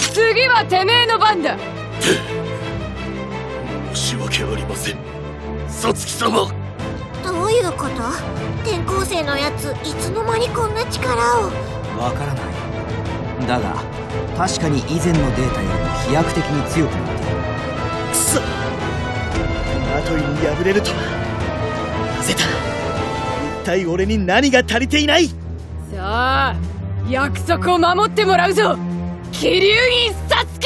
次はてめえの番だ。 申し訳ありません、さつき様。 どういうこと？転校生のやついつの間にこんな力を。 わからない。だが確かに以前のデータよりも飛躍的に強くなっている。 くそ、マトイに敗れるとは。なぜだ。一体俺に何が足りていない。 さあ約束を守ってもらうぞ、桐生院さつき。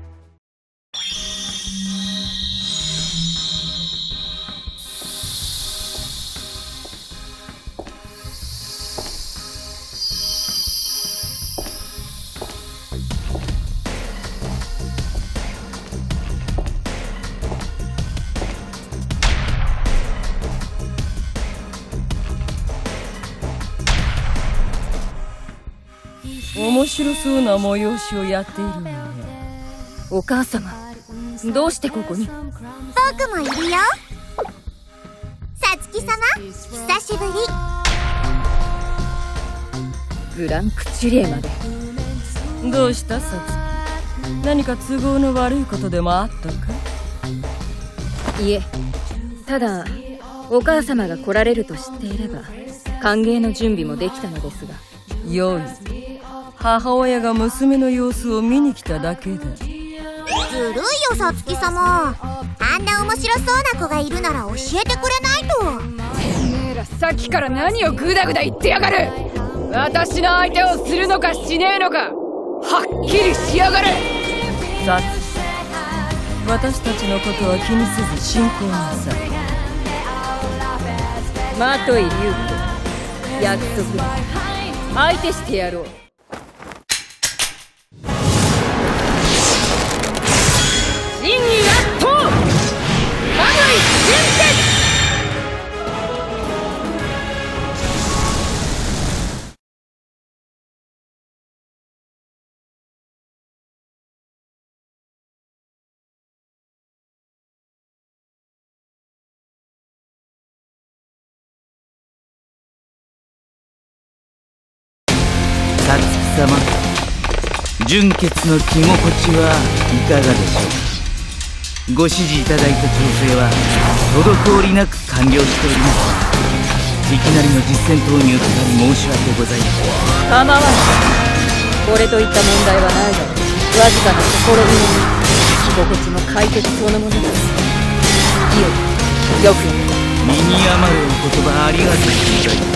面白そうな催しをやっているわね。 お母様、どうしてここに？ 僕もいるよ。さつき様、久しぶり。 グランクチュリエまで。 どうしたさつき、何か都合の悪いことでもあったか？ いえ、ただお母様が来られると知っていれば歓迎の準備もできたのですが。 よい、母親が娘の様子を見に来ただけだ。 ずるいよさつき様、あんな面白そうな子がいるなら教えてくれないと。 てめえらさっきから何をグダグダ言ってやがる。私の相手をするのかしねえのか、はっきりしやがれ。 さつき、私たちのことは気にせず進行なさい。 マトイリュウコ、約束だ。相手してやろう。 真に圧倒、マトイ純潔。 さつき様、純潔の着心地はいかがでしょうか。ご指示いただいた調整は滞りなく完了しております。いきなりの実戦投入となり申し訳ございません。 構わない。これといった問題はないだろう。わずかな心見の着心地も快適そのものだ。いよ、よくやった。 身に余るお言葉ありがとうございます。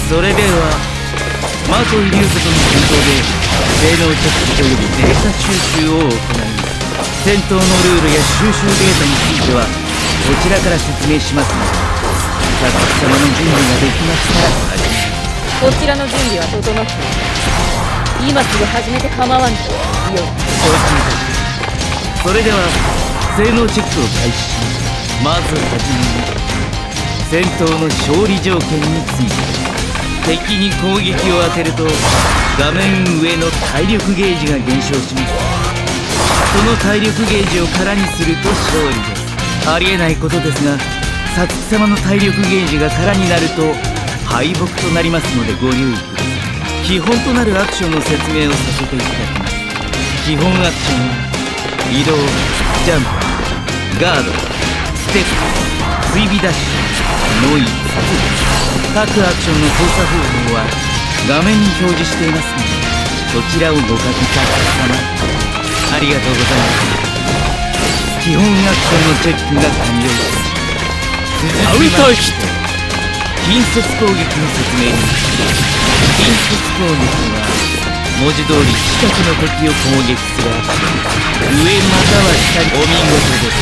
それではマトイリュウコとの戦闘で性能チェック及びデータ収集を行い、戦闘のルールや収集データについてはこちらから説明しますので、さつき様の準備ができましたら始め。 こちらの準備は整っている。今すぐ始めて構わんぞ。いよ。 承知いたしました。それでは性能チェックを開始します。まずはじめに戦闘の勝利条件について。敵に攻撃を当てると画面上の体力ゲージが減少します。その体力ゲージを空にすると勝利です。ありえないことですが、さつき様の体力ゲージが空になると敗北となりますのでご留意ください。基本となるアクションの説明をさせていただきます。基本アクションは移動、ジャンプ、ガード、ステップ、追尾ダッシュ、ノイズ、各アクションの操作方法は画面に表示していますので、そちらをご確認ください。ありがとうございます。基本アクションのチェックが完了し続きまして近接攻撃の説明に。近接攻撃は文字通り近くの敵を攻撃するアクション。上または下に。お見事です。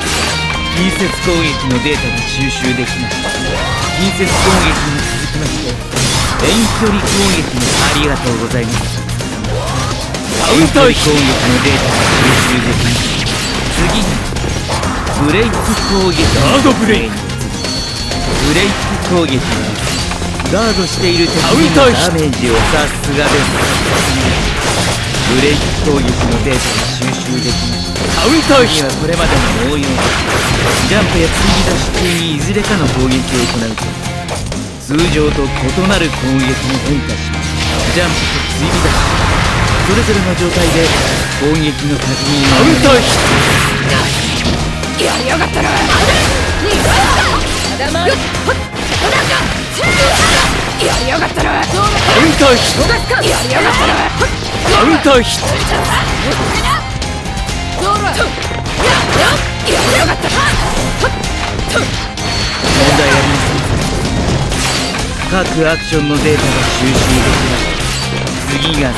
近接攻撃のデータが収集できました。近接攻撃に続きまして遠距離攻撃もありがとうございます。遠距離攻撃のデータが収集できました。次にブレイク攻撃の説明に移り、ブレイク攻撃はガードしている敵へのダメージをさすがです。ブレイク攻撃のデータが収集できました。次はこれまでの応用、ジャンプや追尾ダッシュ中にいずれかの攻撃を行うと通常と異なる攻撃に変化します。ジャンプと追尾ダッシュ、 それぞれの状態で攻撃の確認カウンターヒッやりやがったな。やりやがったな。 トカウンターヒットやりやがったな。 カウンターヒットやりやがったな。 問題ありません。各アクションのデータが収集できました。次が最後の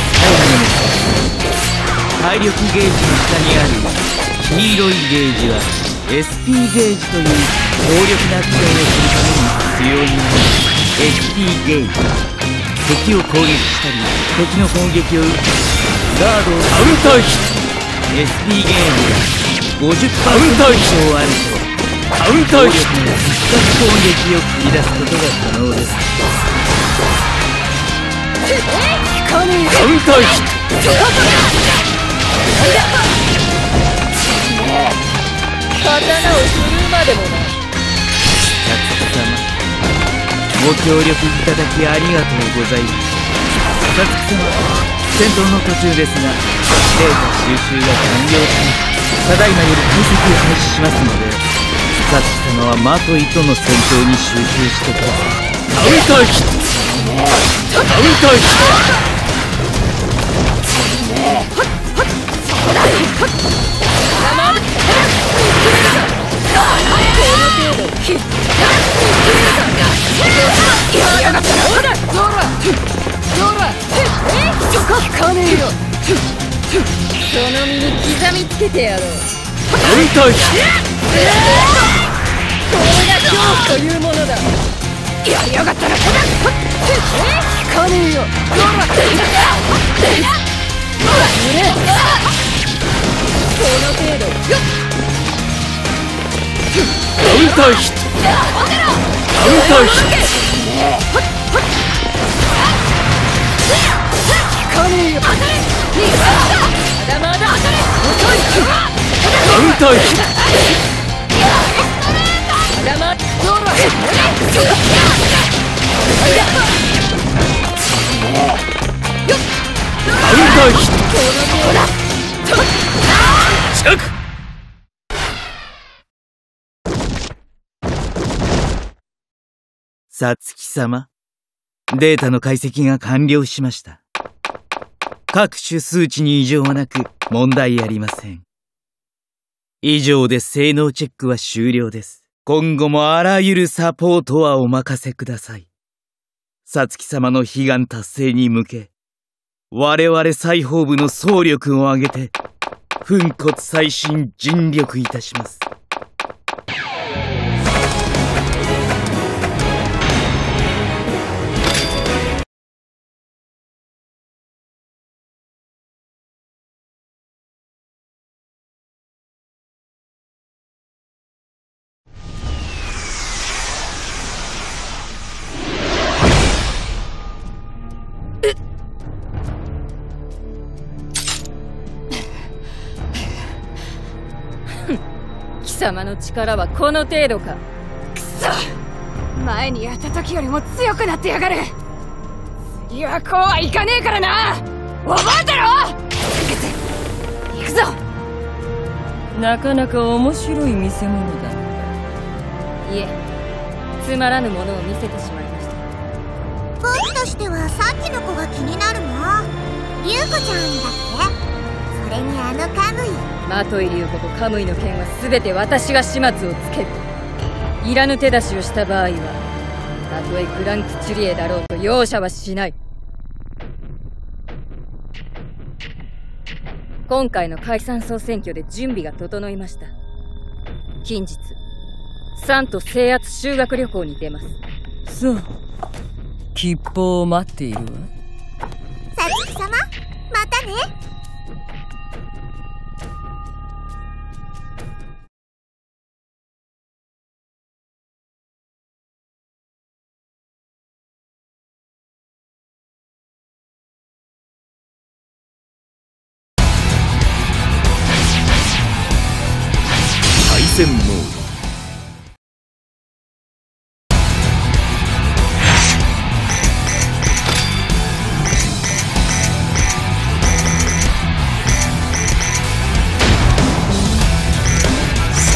体力ゲージの下にある黄色いゲージは SP ゲージという強力なアクションをするために必要になる SP ゲージ。敵を攻撃したり敵の攻撃を受けガードをカウンターヒッ SP ゲージが 50% 以上あるとトカウンターヒット強力な必殺攻撃を繰り出すことが可能です。 カウンターヒット刀を振るうまでもな。 サツキ様、ご協力いただきありがとうございます。サツキ様、戦闘の途中ですがデータ収集が完了しただいまより解析を開始しますので、サツキ様はマトイとの戦闘に集中してください。 カウンターヒットカウンターヒットその身に刻みつけてやろう。 カウンターヒッこれが恐怖というものだ。 やりやがったな。引かねえよ。 この程度。 カウンターヒットカウンターヒット引かねえよ。 まだまだ。 カウンターヒットまだまだ。 カウンターヒット近くサツキ様、データの解析が完了しました。各種数値に異常はなく問題ありません。以上で性能チェックは終了です。今後もあらゆるサポートはお任せください。サツキ様の悲願達成に向け、我々裁縫部の総力を挙げて、粉骨砕身尽力いたします。 貴様の力はこの程度か。 くそ、前にやった時よりも強くなってやがる。次はこうはいかねえからな。覚えてろ。行くぞ。 なかなか面白い見せ物だ。 いえ、つまらぬものを見せてしまいました。 コーチとしてはさっきの子が気になるな。優子ちゃんだっけ。それにあのカムイ。 マトイリュウコとカムイの件は全て私が始末をつける。いらぬ手出しをした場合はたとえグランクチュリエだろうと容赦はしない。今回の解散総選挙で準備が整いました。近日サンと制圧修学旅行に出ます。 そう、吉報を待っているわ。 さつき様、またね。 対戦モード。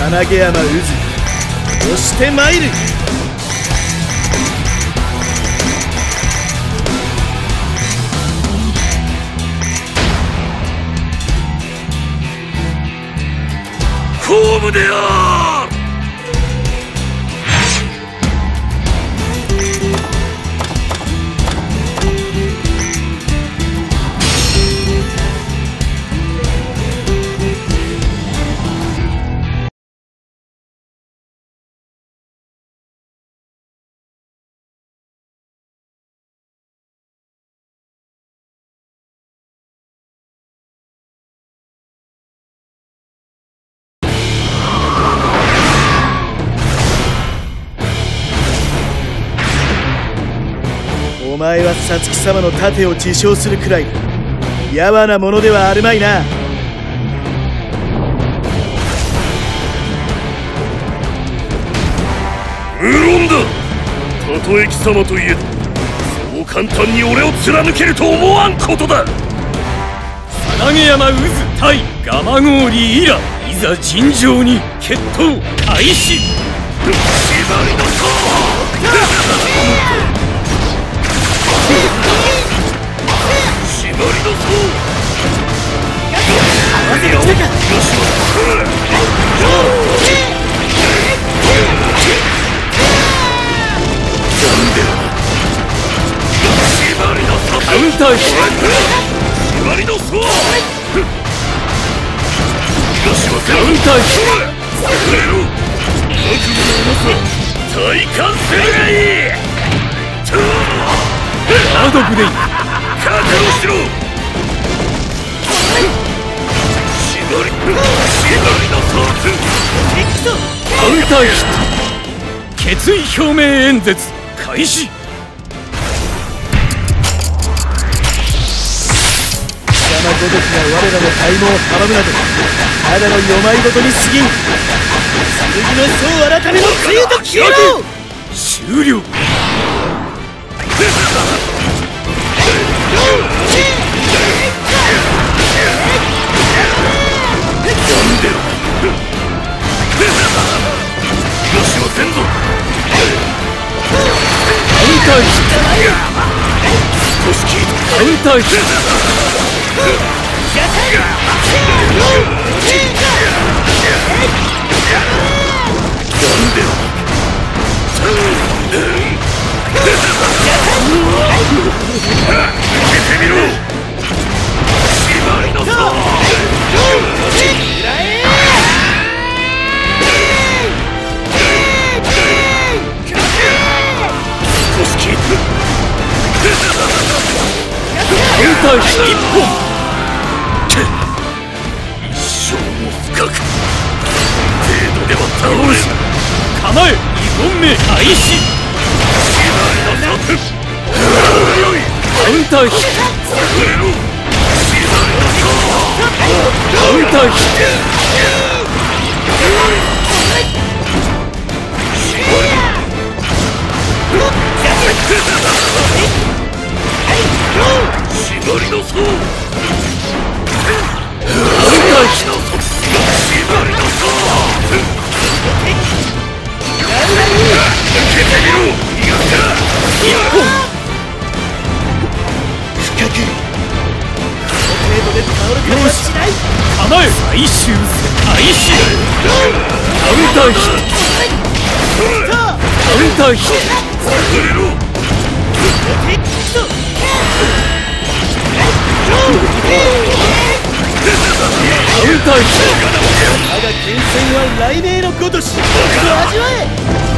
花毛山渦そして参る。 ホームである。 お前は皐月様の盾を自称するくらいやわなものではあるまいな。 無論だ。たとえ貴様といえどそう簡単に俺を貫けると思わんことだ。 花毛山渦対蒲郡イラ、いざ尋常に決闘開始。 縛りの塔縛りの塔合わせが来たか。 カウンターヒッ縛りの塔トカウンターヒッ触れろ。悪夢の重さ体感するがいい。 ガードブレイク覚悟しろ。縛りの塔カウンターヒット決意表明演説開始。 山ごときが我らの体毛を阻むなどただの世まいごとに過ぎん。剣の層改めの杖と消えろ。 終了。カウンターヒットカウンターヒットカウンターヒット一本。 一生も深く程度では倒れる。 構え2本目開始。カウンターヒットカウンターヒット縛りの層カウンターヒット縛りの層受けてみろ。逃がすか。 一本深くこの程度で倒れてはしない。 構え最終戦開始。カウンターヒットカウンターヒット触れろ。 カウンターヒッ我が剣戦は雷鳴のごとし。味わえ。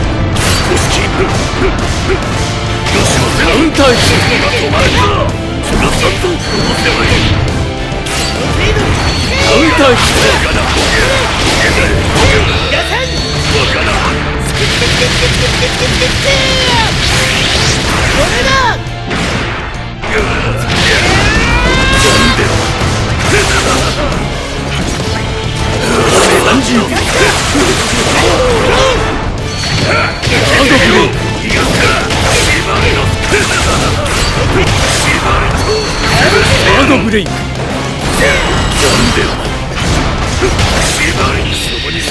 カウンターヒット止まれば津田さんと殺せばいい。 カウンターヒッガードブレイク。 縛りにそこに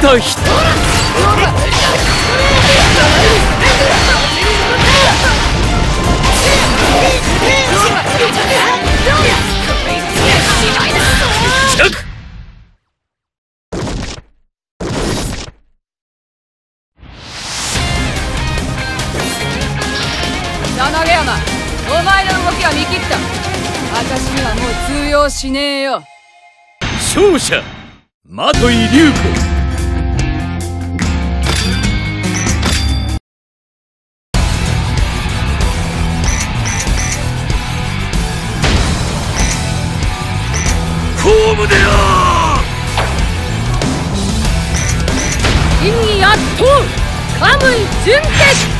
た人柳山、お前の動きは見切った。私にはもう通用しねえよ。 勝者マトイ龍子。 ホームであー意味やっとカムイ準決。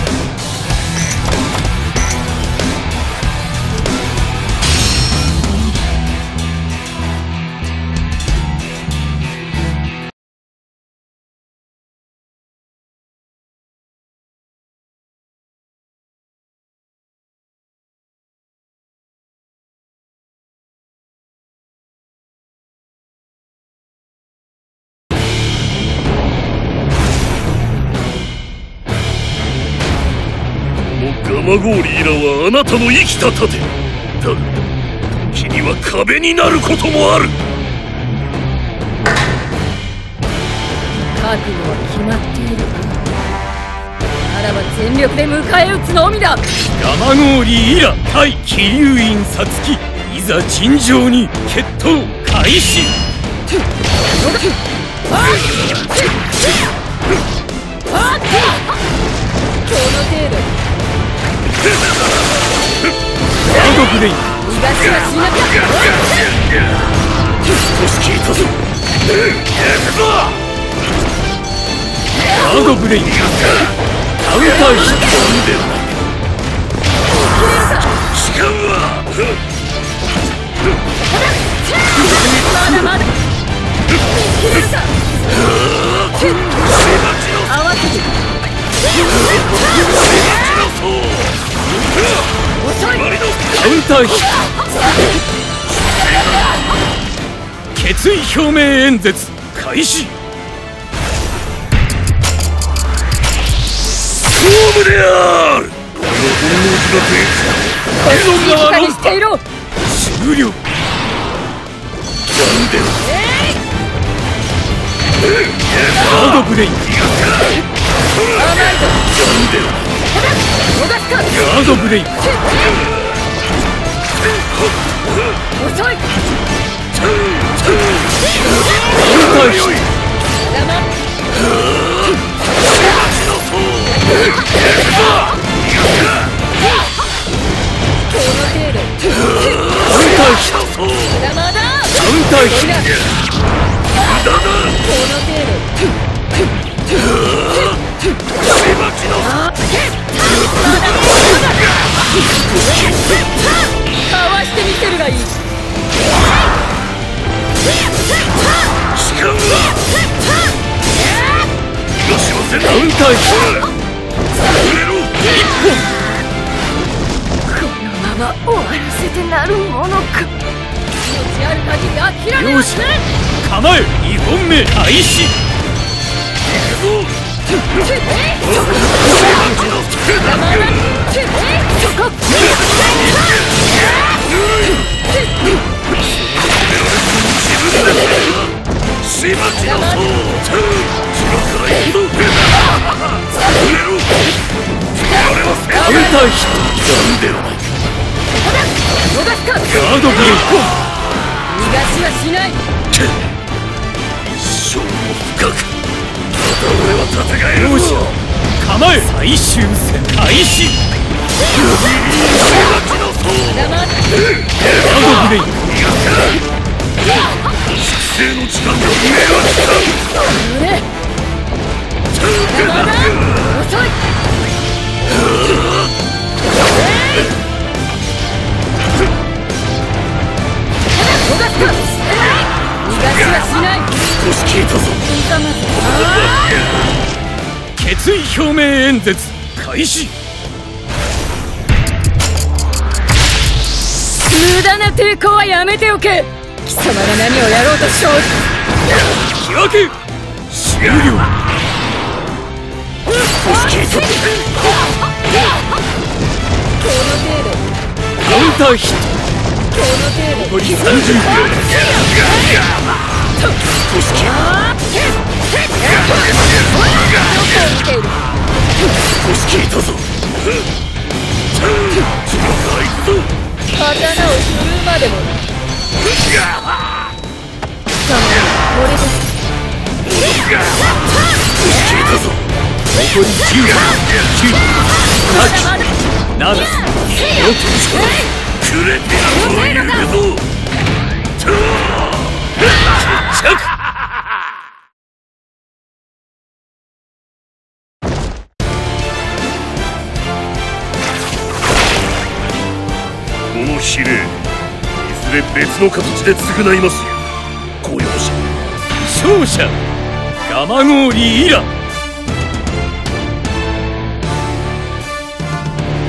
ガマゴーリーラはあなたの生きた盾だが、時には壁になることもある。 覚悟は決まっている。ならば全力で迎え撃つのみだ。 ガマゴーリーイラ対桐生院皐月、いざ尋常に決闘開始。 この程度ワードブレイク。 逃がしはしなかった。 少し聞いたぞ。 ワードブレイク。カウンターヒット。 時間はまだまだいけるさ。合わせてカウンターヒット。決意表明演説開始。 ホームである。この本能寺学園静かにしていろ。 終了。 なんでワードブレイク。ガードブレイク。 遅い。 カウンターヒット。 かわしてみせるがいい。 時間は逃がしません。 カウンターヒット。 触れろ。 このまま終わらせてなるものか。命ある限り諦めはしない。 構え2本目開始。 行くぞ。 両者構え最終戦開始。ワードブレイク。 粛清の時間が目は来た。 遅い。逃がしはしない。 少し聞いたぞ。 決意表明演説開始。 無駄な抵抗はやめておけ。貴様が何をやろうとしよう。 引き分け終了。 少し聞いたぞ。 この程度。 カウンターヒット。 この程度。 残り30秒。 少し聞いた。少し聞いたぞ。 刀を振るうまでもな。これです。 残り10秒、9、8、7、6、くれてやるぞ。決着。この比例、いずれ別の形で償いますよ。ご容赦。勝者ガマゴーリイラ。